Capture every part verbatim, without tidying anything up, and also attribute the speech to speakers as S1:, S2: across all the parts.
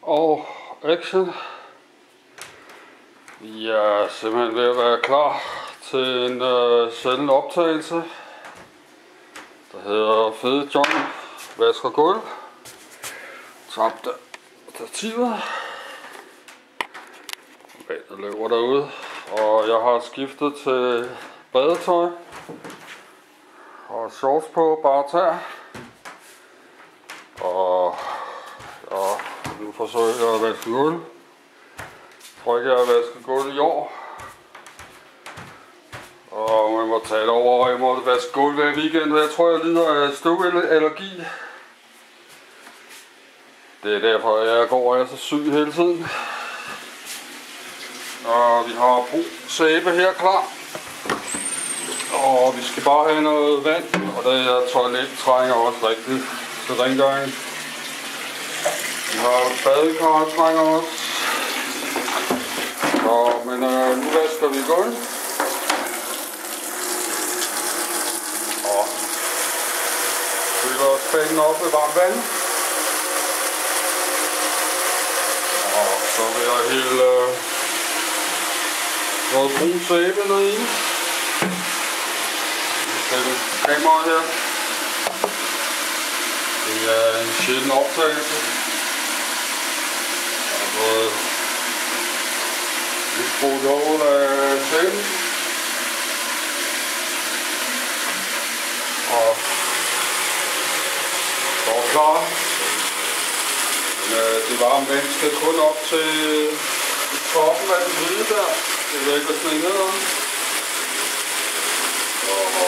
S1: Og action. Vi er simpelthen ved at være klar til en øh, sjælden optagelse, der hedder Fede John vasker gulv. Tabte stativet. Vandet løber derude, og jeg har skiftet til badetøj og shorts på, bare tær. Og ja, nu forsøger jeg at vaske gulv. Jeg tror ikke, jeg har vasket gulv i år. Og man må tale over, at jeg må vaske gulv hver weekend. Jeg tror, jeg lider af støvallergi. Det er derfor, jeg går og er så syg hele tiden. Og vi har brug sæbe her klar. Og vi skal bare have noget vand. Og det her toilet trænger også rigtigt til rengøring. Vi har badekar trænger også. Så, men øh, nu vasker vi gulv. Og fylder spænden op med varmt vand. Og så vil jeg hælde øh, noget brun sæbe ned i. Vi sætter kameraet her. Det er en sjælden optagelse. Jeg har fået lidt brugt over af sæben. Og står klar. Men, øh, det varme vand skal kun op til toppen af den hvide der. Det vil ikke være sådan en nedad. Og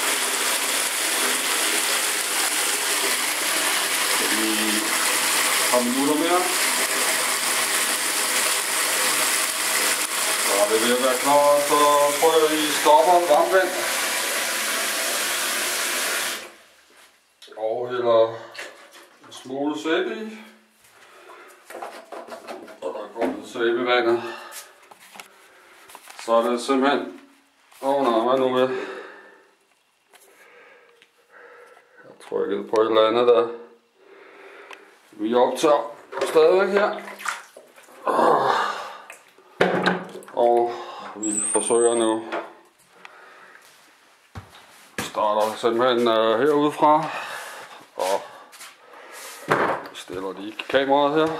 S1: i et par minutter mere. Så er det ved at være klar, så prøver vi stopperen varmt vand. Og hælder en smule sæbe i. Og der går lidt sæbe i vandet. Så er det simpelthen... Åh oh, nej, hvad nu med? Jeg trykkede på et eller andet der. Vi optager stadigvæk her. Og vi forsøger nu. Vi starter simpelthen uh, herudefra. Og stiller lige kameraet her.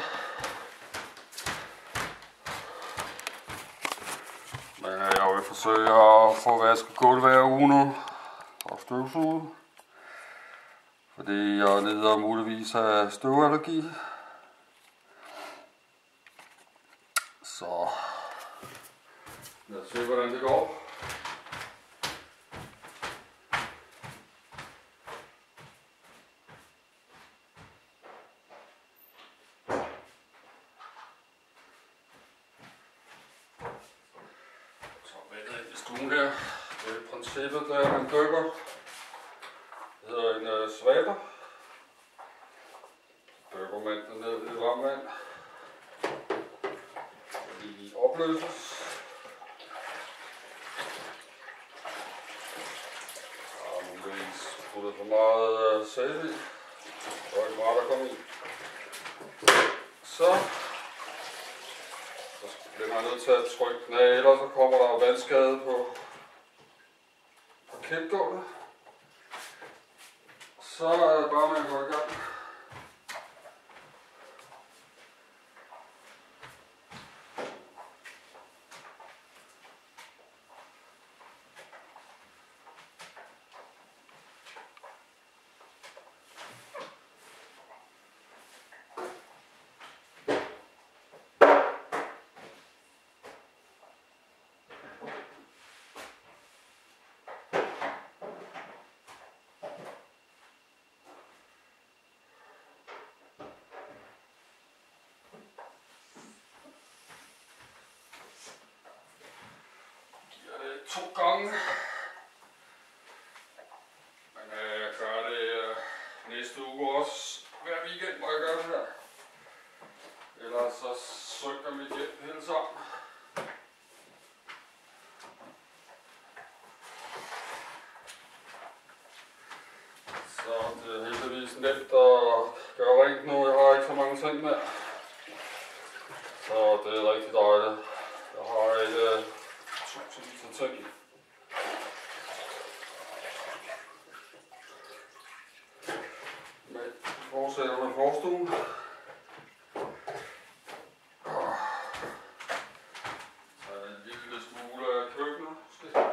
S1: Men jeg vil forsøge at få vasket gulv hver uge nu. Og støvsuget. Fordi jeg lider muligvis af støvallergi. Så lad os se, hvordan det går. Så vender jeg i stuen her. Det er princippet, der man dykker. Det hedder en øh, svaber. Dykker man den ned i varmt vand. De opløses. Jeg har muligvis puttet for meget øh, sæbe i. Der var ikke meget, der kom i. Så. Så bliver man nødt til at trykke den af, ellers så kommer der vandskade på parketgulvet. Så er det bare med at gå i gang. To gange. Men øh, jeg gør det øh, næste uge også. Hver weekend må jeg gøre det her. Ellers så synker mit hjem hele sammen. Så det er heldigvis nemt at gøre rent nu. Jeg har ikke så mange ting med. Så det er rigtig dejligt. Jeg har ikke tusind til ting. Men vi fortsætter med forstuen. Så er en lille smule af køkkenet. Skal jeg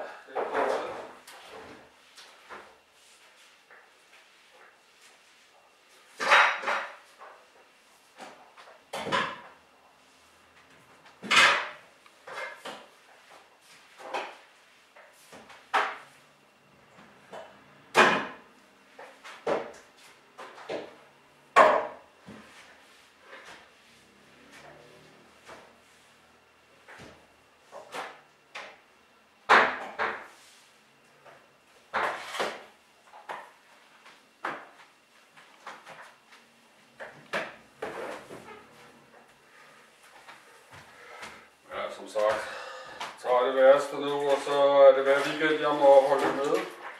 S1: som sagt, tager det værste nu, og så er det hver weekend, jeg må holde med.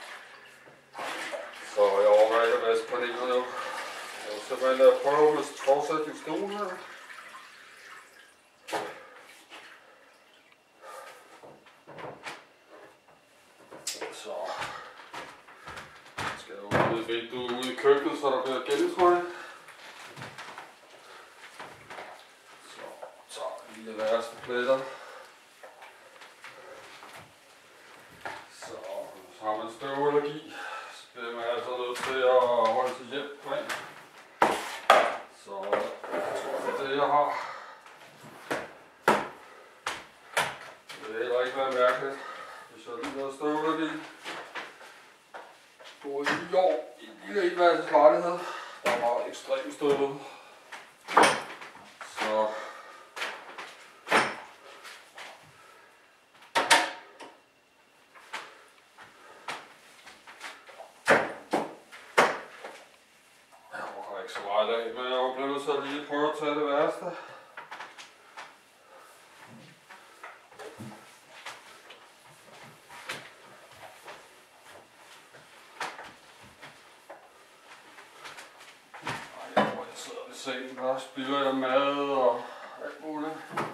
S1: Så jeg overvejer ikke at vaske paneler nu. Jeg vil simpelthen prøve med fortsætte i stuen her. Så skal jeg ud i vinduet ude i køkkenet, så der bliver gennemtræk. De værste pletter. Så, så har man støvallergi, så bliver man altså nødt til at holde sig hjem på en. Så jeg tror, det er det, jeg har. Det vil heller ikke være mærkeligt, hvis jeg lige har støvallergi. Du er i år i en lille enværelses lejlighed, der var ekstremt støvet. Så så meget af, men jeg blev så lige prøve at tage det værste. Ej, jeg tror, jeg sidder ved sengen, der spilder jeg mad og alt muligt.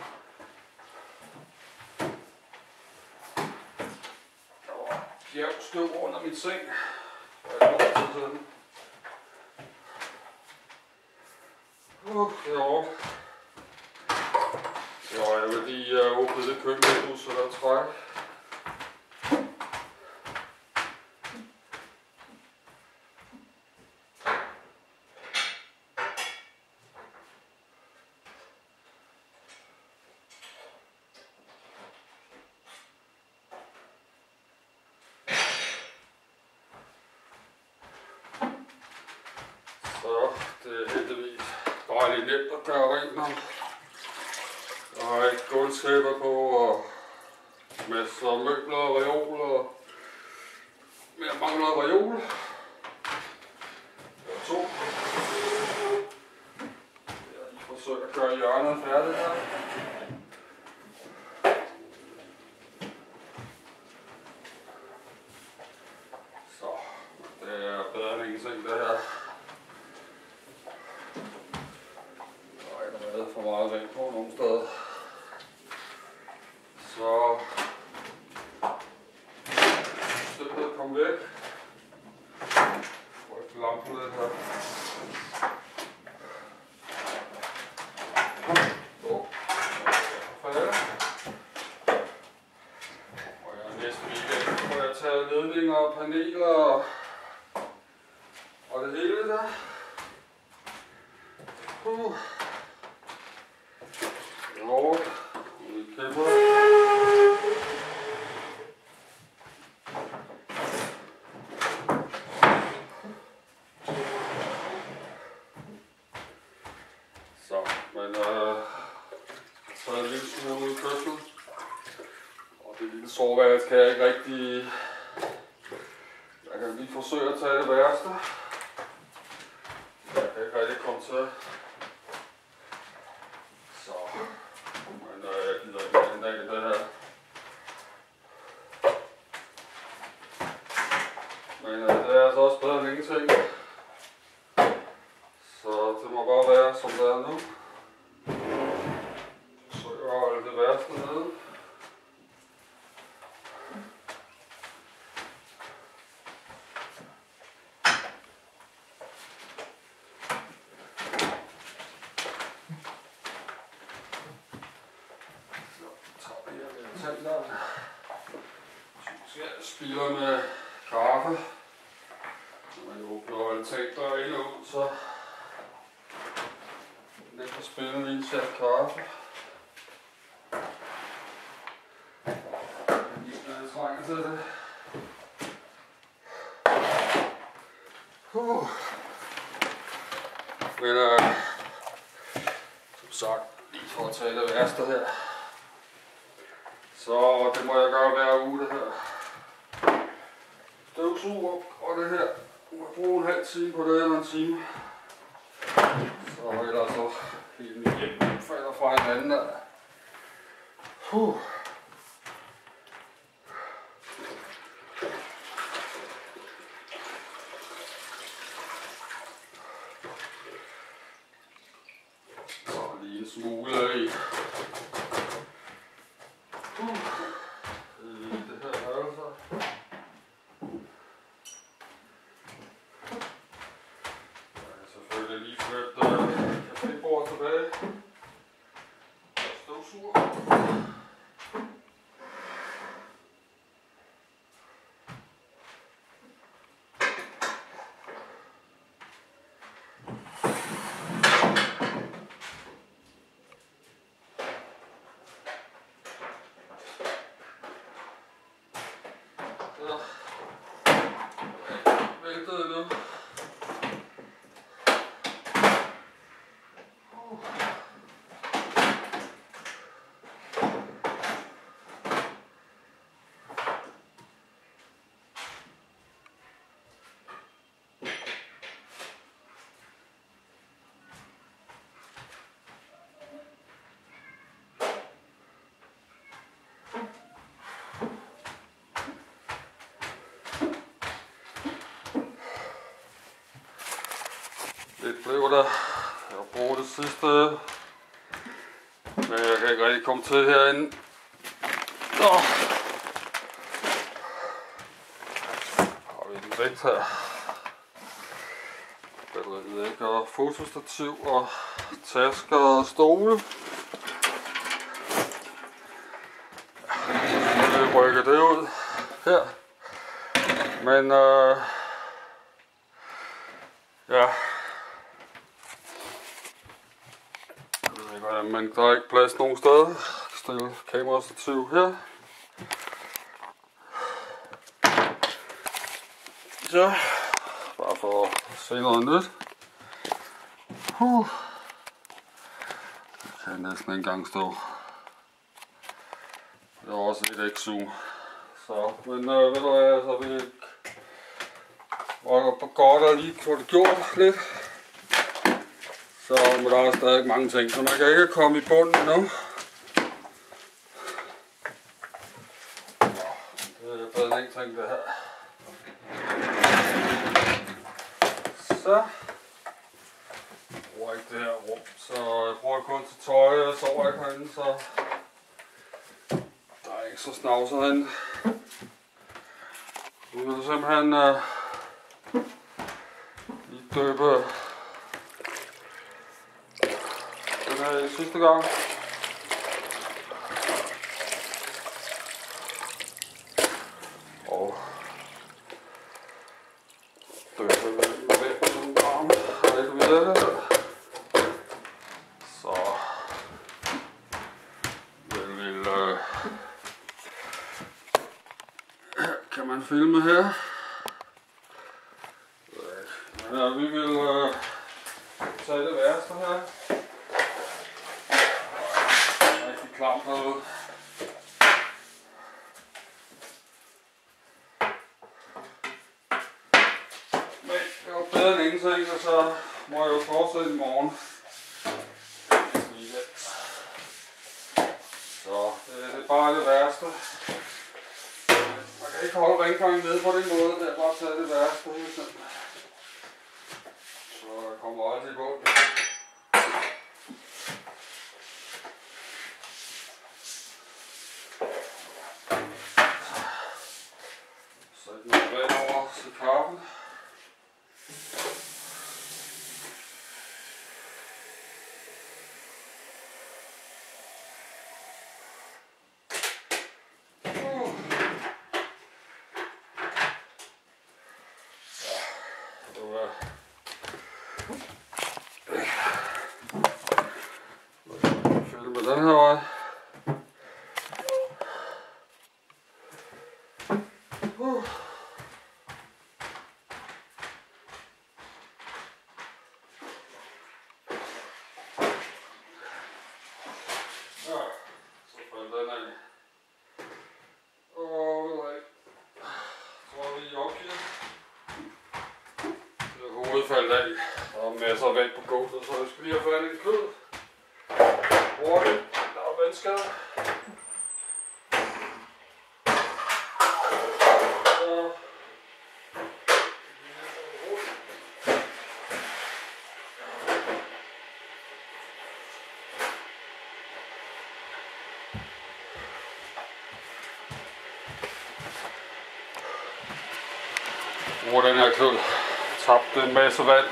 S1: Der var jævnt støv under mit seng. Jeg går til sådan. Uh, det er over. Ja, jeg vil lige uh, åbne det køkkenvindue, så der er træk. Så det er heldigvis dejligt nemt at gøre rent nu. Jeg har ikke gulvtæpper på og masser af møbler og reoler. Men jeg mangler reol. To. Jeg har lige forsøgt at gøre hjørnet færdigt her. Så det er bedre end ingenting det her. For meget vand på nogle steder. Så støttet kom væk. Får jeg lampen lidt her. Oh. Og jeg næste weekend får jeg taget ledninger og paneler og det hele der. Uh. Over. Vi kæmper. Så, men øh, så er det en lille smule ud i køkkenet. Og det lille soveværelse kan jeg ikke rigtig. Jeg kan lige forsøge at tage det værste. Jeg kan ikke rigtig komme til. Så, men øh, jeg gider ikke den dag i det her. Men øh, det er altså også bedre end ingenting. Så det må bare være som det er nu. værste nede. Så jeg spiller med kaffe. Når man åbner altan ind og ud, så den kan spille lige en chat kaffe. Jeg trænger til det. Uh. Men øh, som sagt, lige for at tage det værste her. Så det må jeg gøre hver uge, det her. Støvsuger og det her. Nu må jeg bruge en halv time på det, eller en time. Så ellers så hele mit hjem falder fra hinanden der. Huh. Så lige en smule i. Uh. I det her værelse. Jeg lige flytte uh, cafébord tilbage. Støvsuger. Så. Væltede nu. Det blev der. Jeg bruger det sidste, men jeg kan ikke rigtig komme til herinde. Så har vi den vægt her. Batteriet ikke, og fotostativ og tasker og stole. Så vil rykke det ud her. Men øh, ja. Men der er ikke plads nogen steder. Jeg kan stille kamerastativ her. Så, bare for at se noget nyt. Uh. Jeg kan næsten ikke engang stå. Det er også et X-zoom. Så, men øh, ved du hvad, så vi var godt at lige få det gjort lidt. Så men der er stadig mange ting, så man kan ikke komme i bunden nu. Det er bedre en ting det her. Så bruger ikke det her rum, så jeg bruger kun til tøj og sover ikke herinde, så der er ikke så snavset herinde. Nu vil simpelthen uh, lige døbe den her sidste gang. Og døbe med væk nogle arme. Lidt videre. Så den vil uh, kan man filme her. Men ja, vi vil uh, tage det værste her. Rigtig klamt herude. Men det var bedre end ingenting, og så må jeg jo fortsætte i morgen. Så det, det er bare det værste. Man kan ikke holde rengøringen nede på den måde, det er bare at tage det værste. Så jeg kommer altid på det. til kaffen. Fylde med den her vej. Uh. Ja, så faldt den af. Og ved du hvad, så er vi opgivet. Hovedet faldt af. Der er masser af vand på gulvet, så jeg skal lige have fat i en kød. Hurtigt. Der er vandskader. Bruger den her kød. Tabte en masse vand.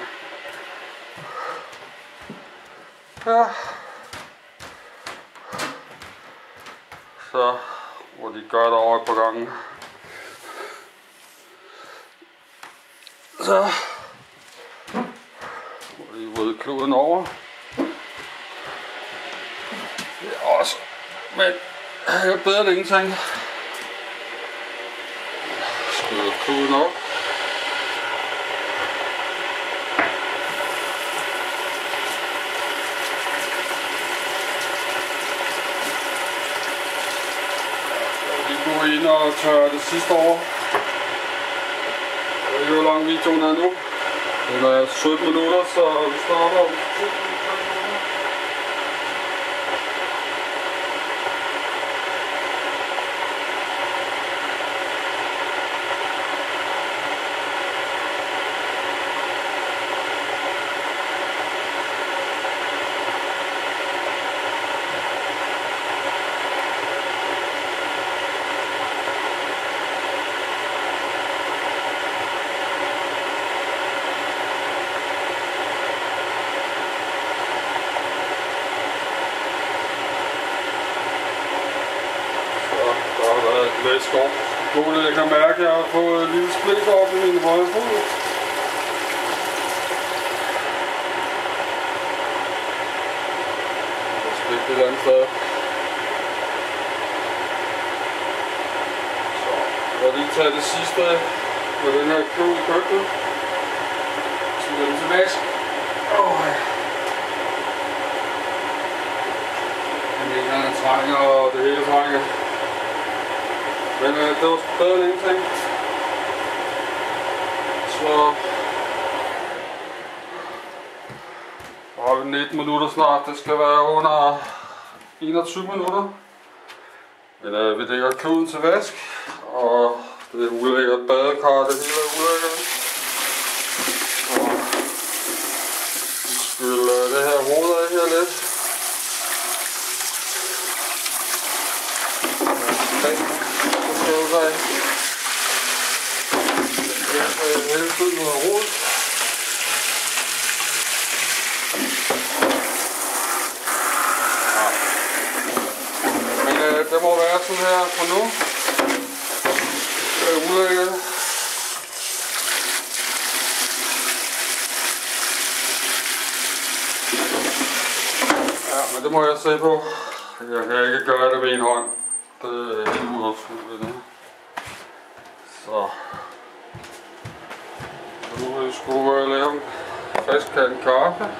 S1: Ja. Så må de gøre det over på gangen. Så må de rydde kluden over. Det er også, men det er bedre end ingenting. Skyder kluden op. Nu er vi inde og tørre det sidste år. Jeg ved ikke, hvor lang videoen er nu. Den er sytten minutter, så vi starter om lidt skov. Gode, jeg kan mærke, at jeg har fået et lille split op i min højre fod. Jeg skal ikke et eller andet sted. Så jeg vil lige tage det sidste med den her klud i køkkenet. Smider den til vask. Oh. Jeg mener, den trænger, og det hele trænger. Men øh, det var bedre end ingenting. Så har vi nitten minutter snart. Det skal være under enogtyve minutter. Men øh, vi lægger kluden til vask. Og det er ulækkert badekar, det hele er ulækkert. Så vi skyller det her hoved af her lidt. Sig. Jeg har hele tiden noget rod. Ja. Men øh, det må være sådan her for nu. Det er ulækkert. Ja, men det må jeg se på. Jeg kan ikke gøre det med en hånd. Det er helt uoverskueligt det. Så nu vil jeg skulle lave en frisk kande kaffe.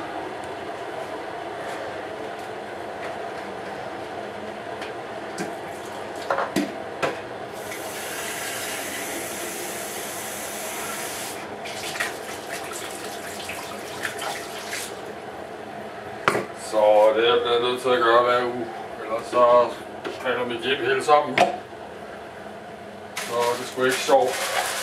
S1: Så det er jeg blevet nødt til at gøre hver uge, ellers så falder mit hjem hele sammen. Så det er sgu ikke sjovt.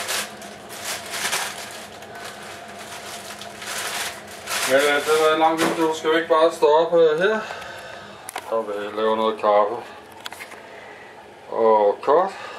S1: Men øh, det var en lang video. Skal vi ikke bare stoppe her? Så vil jeg lave noget kaffe. Og kort.